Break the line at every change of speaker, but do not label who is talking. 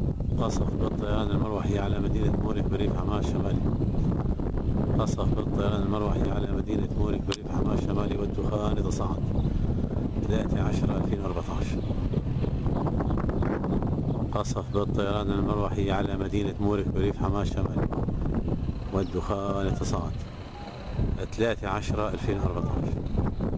قصف بالطيران المروحي على مدينة مورك بريف حماة الشمالي. قصف بالطيران المروحي على مدينة مورك بريف حماة الشمالي والدخان تصاعد. 3/10/2014. قصف بالطيران المروحي على مدينة مورك بريف حماة الشمالي والدخان تصاعد. 3/10/2014.